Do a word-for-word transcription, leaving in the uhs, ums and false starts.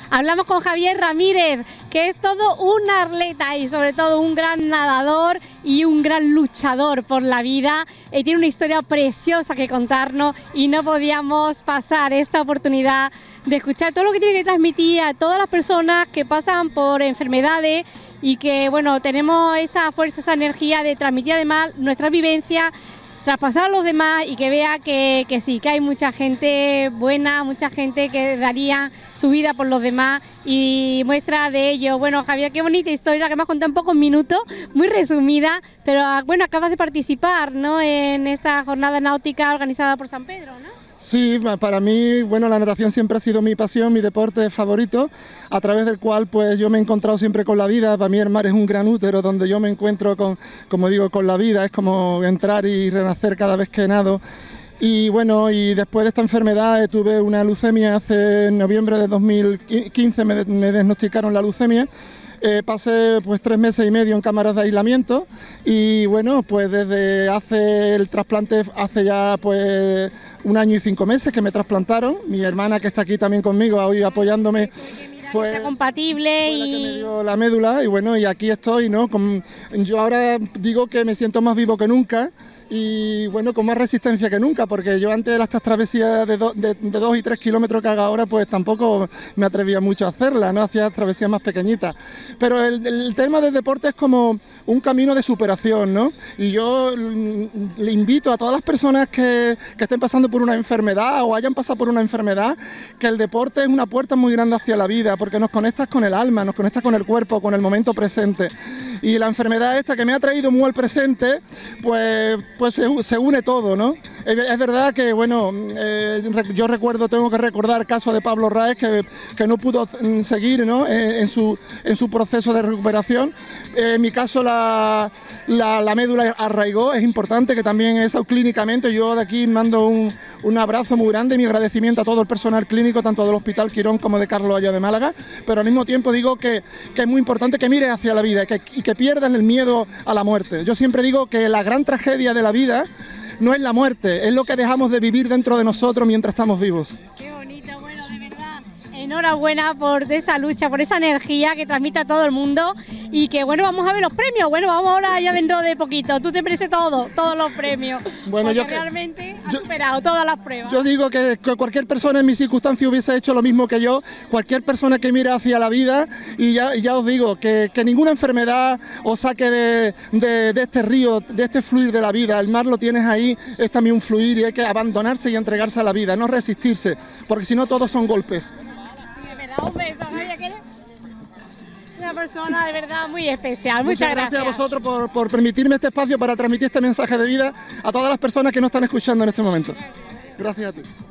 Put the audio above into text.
Hablamos con Javier Ramírez, que es todo un atleta y sobre todo un gran nadador y un gran luchador por la vida. Eh, tiene una historia preciosa que contarnos y no podíamos pasar esta oportunidad de escuchar todo lo que tiene que transmitir a todas las personas que pasan por enfermedades y que, bueno, tenemos esa fuerza, esa energía de transmitir además nuestras vivencias, traspasar a los demás y que vea que, que sí, que hay mucha gente buena, mucha gente que daría su vida por los demás y muestra de ello. Bueno, Javier, qué bonita historia que me has contado en pocos minutos, muy resumida, pero bueno, acabas de participar, ¿no?, en esta jornada náutica organizada por San Pedro, ¿no? Sí, para mí, bueno, la natación siempre ha sido mi pasión, mi deporte favorito, a través del cual pues yo me he encontrado siempre con la vida. Para mí el mar es un gran útero donde yo me encuentro con, como digo, con la vida, es como entrar y renacer cada vez que nado. Y bueno, y después de esta enfermedad eh, tuve una leucemia hace en noviembre de dos mil quince, me, me diagnosticaron la leucemia. Eh, pasé pues tres meses y medio en cámaras de aislamiento y bueno, pues desde hace el trasplante, hace ya pues un año y cinco meses que me trasplantaron. Mi hermana, que está aquí también conmigo hoy apoyándome, fue, está compatible fue la y... que me dio la médula y bueno, y aquí estoy, ¿no? Con, yo ahora digo que me siento más vivo que nunca. Y bueno, con más resistencia que nunca, porque yo antes de estas travesías de, do, de, de dos y tres kilómetros que hago ahora, pues tampoco me atrevía mucho a hacerla, ¿no? Hacía travesías más pequeñitas. Pero el, el tema del deporte es como un camino de superación, ¿no? Y yo le invito a todas las personas que, que estén pasando por una enfermedad o hayan pasado por una enfermedad, que el deporte es una puerta muy grande hacia la vida, porque nos conectas con el alma, nos conectas con el cuerpo, con el momento presente. Y la enfermedad esta que me ha traído muy al presente, pues, pues se, se une todo, ¿no? Es, es verdad que, bueno, eh, yo recuerdo, tengo que recordar el caso de Pablo Raez, que, que no pudo seguir, ¿no?, en, en, su, en su proceso de recuperación. Eh, en mi caso la, la, la médula arraigó, es importante que también eso clínicamente, yo de aquí mando un, un abrazo muy grande y mi agradecimiento a todo el personal clínico, tanto del Hospital Quirón como de Carlos Haya de Málaga, pero al mismo tiempo digo que, que es muy importante que mires hacia la vida y que, y que pierdan el miedo a la muerte. Yo siempre digo que la gran tragedia de la vida no es la muerte, es lo que dejamos de vivir dentro de nosotros mientras estamos vivos. Qué bonito, bueno, de verdad, enhorabuena por esa lucha, por esa energía que transmite a todo el mundo y que, bueno, vamos a ver los premios. Bueno, vamos ahora ya dentro de poquito, tú te mereces todo, todos los premios, bueno, yo que, realmente has yo, superado todas las pruebas. Yo digo que, que cualquier persona en mi circunstancia hubiese hecho lo mismo que yo, cualquier persona que mire hacia la vida, y ya, y ya os digo que, que ninguna enfermedad os saque de, de, de este río, de este fluir de la vida. El mar lo tienes ahí, es también un fluir y hay que abandonarse y entregarse a la vida, no resistirse, porque si no todos son golpes. Sí, es verdad, un beso, Javier, que eres una persona de verdad muy especial. Muchas, Muchas gracias, gracias a vosotros por, por permitirme este espacio para transmitir este mensaje de vida a todas las personas que nos están escuchando en este momento. Gracias a ti.